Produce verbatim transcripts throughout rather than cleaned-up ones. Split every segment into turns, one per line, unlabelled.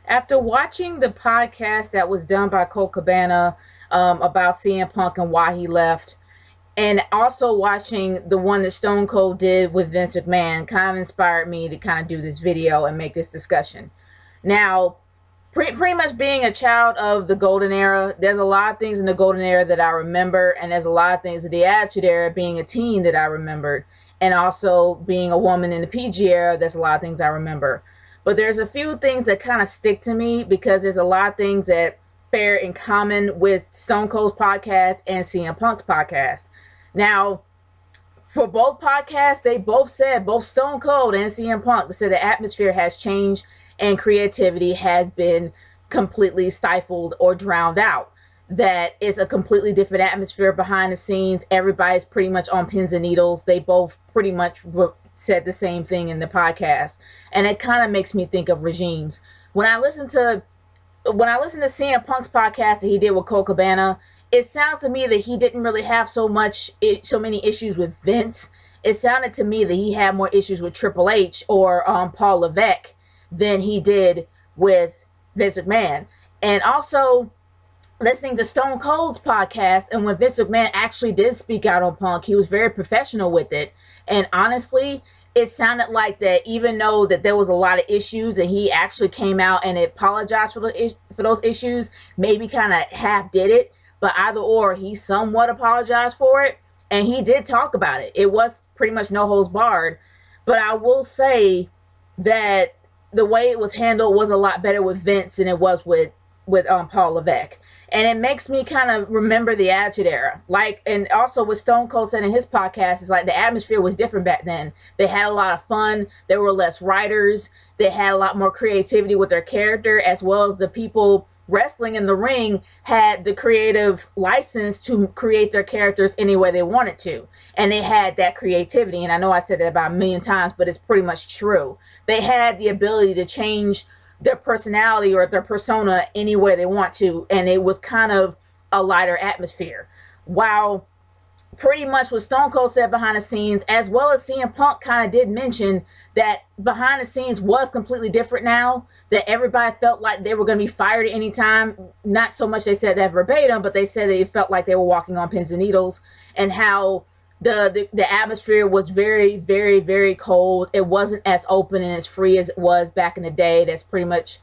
After watching the podcast that was done by Colt Cabana um, about C M Punk and why he left, and also watching the one that Stone Cold did with Vince McMahon, kind of inspired me to kind of do this video and make this discussion. Now, pre pretty much being a child of the Golden Era, there's a lot of things in the Golden Era that I remember, and there's a lot of things in the Attitude Era, being a teen, that I remembered. And also being a woman in the P G era, there's a lot of things I remember. But there's a few things that kind of stick to me because there's a lot of things that fare in common with Stone Cold's podcast and C M Punk's podcast. Now, for both podcasts, they both said, both Stone Cold and C M Punk, they said the atmosphere has changed and creativity has been completely stifled or drowned out. That it's a completely different atmosphere behind the scenes. Everybody's pretty much on pins and needles. They both pretty much said the same thing in the podcast. And it kind of makes me think of regimes. When I listen to when I listen to C M Punk's podcast that he did with Colt Cabana, it sounds to me that he didn't really have so much so many issues with Vince. It sounded to me that he had more issues with Triple H or um, Paul Levesque than he did with Vince McMahon. And also, listening to Stone Cold's podcast, and when Vince McMahon actually did speak out on Punk, he was very professional with it. And honestly, it sounded like that even though that there was a lot of issues and he actually came out and apologized for, the, for those issues, maybe kind of half did it, but either or, he somewhat apologized for it. And he did talk about it. It was pretty much no holds barred. But I will say that the way it was handled was a lot better with Vince than it was with, with um, Paul Levesque. And it makes me kind of remember the Attitude Era. Like, and also what Stone Cold said in his podcast, is like the atmosphere was different back then. They had a lot of fun. There were less writers. They had a lot more creativity with their character, as well as the people wrestling in the ring had the creative license to create their characters any way they wanted to. And they had that creativity. And I know I said that about a million times, but it's pretty much true. They had the ability to change their personality or their persona any way they want to, and it was kind of a lighter atmosphere. While pretty much what Stone Cold said behind the scenes, as well as C M Punk kind of did mention that behind the scenes was completely different now, that everybody felt like they were going to be fired at any time. Not so much they said that verbatim, but they said they felt like they were walking on pins and needles, and how The, the the atmosphere was very, very, very cold. It wasn't as open and as free as it was back in the day. That's pretty much,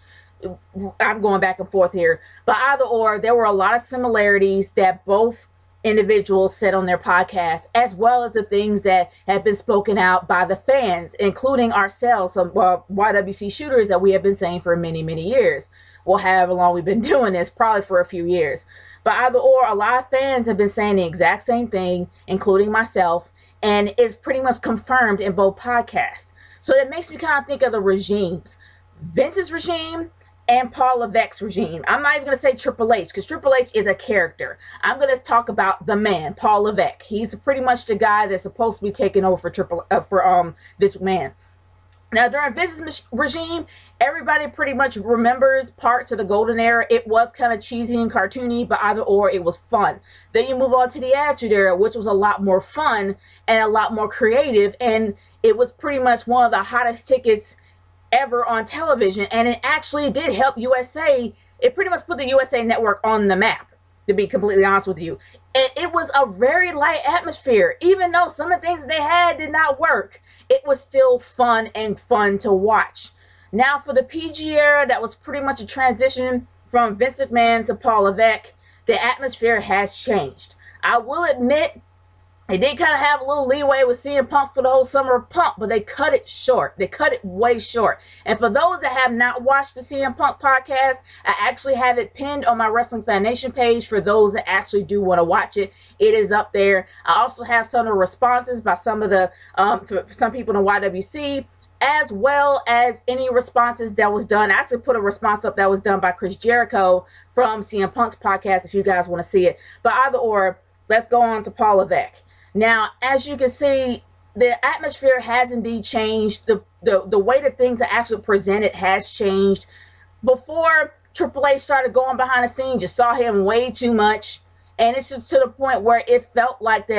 I'm going back and forth here. But either or, there were a lot of similarities that both individuals said on their podcast, as well as the things that have been spoken out by the fans, including ourselves, some well, Y W C shooters that we have been saying for many, many years. Well, however long we've been doing this, probably for a few years. But either or, a lot of fans have been saying the exact same thing, including myself, and it's pretty much confirmed in both podcasts. So it makes me kind of think of the regimes. Vince's regime and Paul Levesque's regime. I'm not even going to say Triple H, because Triple H is a character. I'm going to talk about the man, Paul Levesque. He's pretty much the guy that's supposed to be taking over for Triple uh, for um Vince McMahon. Now, during Vince's regime, everybody pretty much remembers parts of the Golden Era. It was kind of cheesy and cartoony, but either or, it was fun. Then you move on to the Attitude Era, which was a lot more fun and a lot more creative. And it was pretty much one of the hottest tickets ever on television. And it actually did help U S A. It pretty much put the U S A Network on the map, to be completely honest with you. And it was a very light atmosphere. Even though some of the things they had did not work, it was still fun and fun to watch. Now for the P G era, that was pretty much a transition from Vince McMahon to Paul Levesque. The atmosphere has changed. I will admit, they did kind of have a little leeway with C M Punk for the whole summer of Punk, but they cut it short. They cut it way short. And for those that have not watched the C M Punk podcast, I actually have it pinned on my Wrestling Fan Nation page for those that actually do want to watch it. It is up there. I also have some of the responses by some of the, um, for some people in Y W C, as well as any responses that was done. I actually put a response up that was done by Chris Jericho from C M Punk's podcast if you guys want to see it. But either or, let's go on to Paul Levesque. Now, as you can see, the atmosphere has indeed changed. The, the, the way that things are actually presented has changed. Before Triple H started going behind the scenes, you saw him way too much. And it's just to the point where it felt like that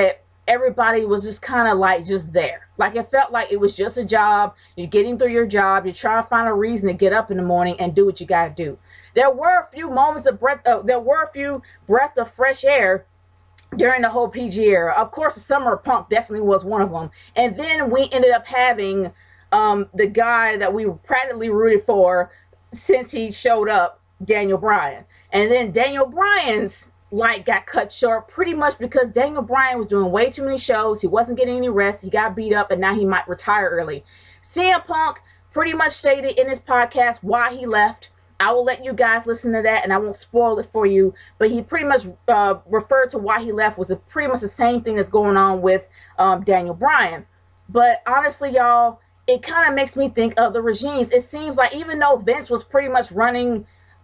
everybody was just kind of like just there. Like it felt like it was just a job. You're getting through your job. You're trying to find a reason to get up in the morning and do what you got to do. There were a few moments of breath. Uh, there were a few breath of fresh air during the whole P G era. Of course, the Summer of Punk definitely was one of them. And then we ended up having um, the guy that we practically rooted for since he showed up, Daniel Bryan. And then Daniel Bryan's light got cut short pretty much because Daniel Bryan was doing way too many shows. He wasn't getting any rest. He got beat up, and now he might retire early. C M Punk pretty much stated in his podcast why he left. I will let you guys listen to that, and I won't spoil it for you. But he pretty much uh, referred to why he left was a, pretty much the same thing that's going on with um, Daniel Bryan. But honestly, y'all, it kind of makes me think of the regimes. It seems like even though Vince was pretty much running,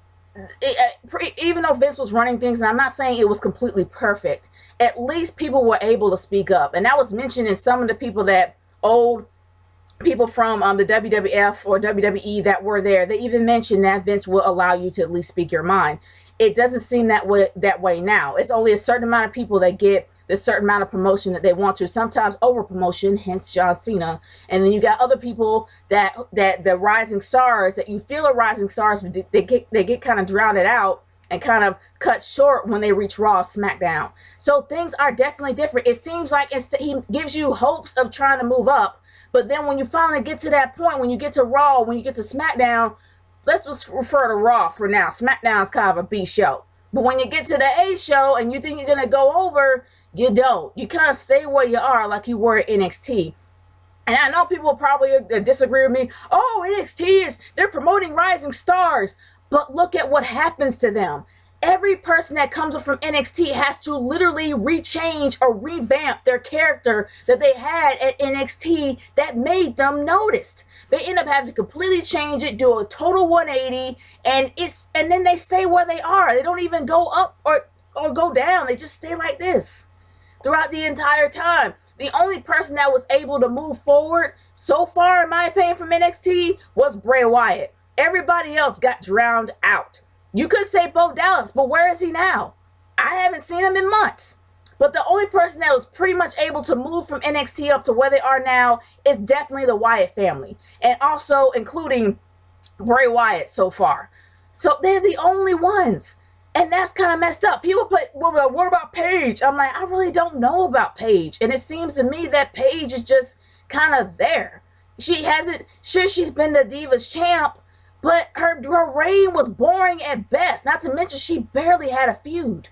it, uh, pre, even though Vince was running things, and I'm not saying it was completely perfect, at least people were able to speak up. And that was mentioned in some of the people that old people from um, the W W F or W W E that were there. They even mentioned that Vince will allow you to at least speak your mind. It doesn't seem that way, that way now. It's only a certain amount of people that get the certain amount of promotion that they want to, sometimes over promotion, hence John Cena. And then you got other people that that the rising stars that you feel are rising stars, but they get they get kind of drowned out and kind of cut short when they reach Raw or SmackDown. So things are definitely different. It seems like it's, he gives you hopes of trying to move up, but then when you finally get to that point, when you get to Raw, when you get to SmackDown, let's just refer to Raw for now. SmackDown is kind of a B show. But when you get to the A show and you think you're going to go over, you don't. You kind of stay where you are like you were at N X T. And I know people probably disagree with me. Oh, N X T is, they're promoting rising stars. But look at what happens to them. Every person that comes up from N X T has to literally rechange or revamp their character that they had at N X T that made them noticed. They end up having to completely change it, do a total one eighty, and it's and then they stay where they are. They don't even go up or, or go down. They just stay like this throughout the entire time. The only person that was able to move forward so far, in my opinion, from N X T was Bray Wyatt. Everybody else got drowned out. You could say Bo Dallas, but where is he now? I haven't seen him in months. But the only person that was pretty much able to move from N X T up to where they are now is definitely the Wyatt family. And also including Bray Wyatt so far. So they're the only ones. And that's kind of messed up. People put, well, what about Paige? I'm like, I really don't know about Paige. And it seems to me that Paige is just kind of there. She hasn't, sure, she's been the Divas champ, but her, her reign was boring at best. Not to mention she barely had a feud.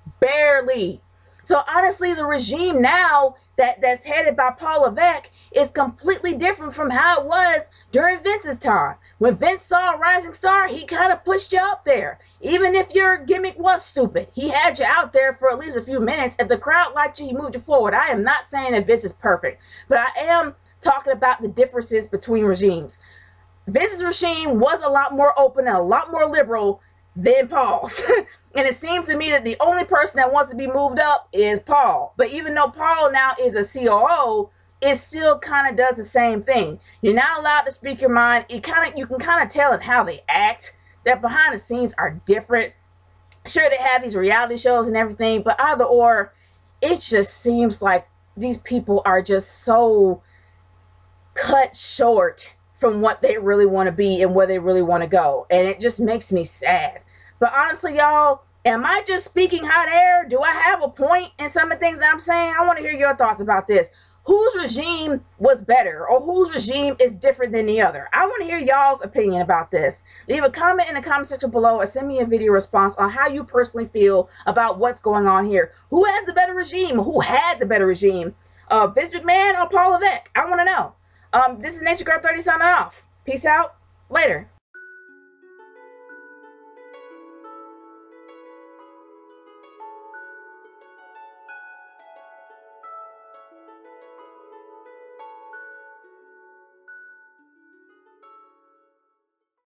Barely. So honestly, the regime now that, that's headed by Paul Levesque is completely different from how it was during Vince's time. When Vince saw a rising star, he kind of pushed you up there. Even if your gimmick was stupid, he had you out there for at least a few minutes. If the crowd liked you, he moved you forward. I am not saying that Vince is perfect, but I am talking about the differences between regimes. Vince's regime was a lot more open and a lot more liberal than Paul's. And it seems to me that the only person that wants to be moved up is Paul. But even though Paul now is a C O O, it still kind of does the same thing. You're not allowed to speak your mind. It kind of, you can kind of tell in how they act that behind the scenes are different. Sure, they have these reality shows and everything, but either or, it just seems like these people are just so cut short from what they really want to be and where they really want to go. And it just makes me sad. But honestly, y'all, am I just speaking hot air? Do I have a point in some of the things that I'm saying? I want to hear your thoughts about this. Whose regime was better, or whose regime is different than the other? I want to hear y'all's opinion about this. Leave a comment in the comment section below or send me a video response on how you personally feel about what's going on here. Who has the better regime? Who had the better regime? Uh, Vince McMahon or Paul Levesque? I want to know. Um, this is Nature Girl thirty signing off. Peace out. Later.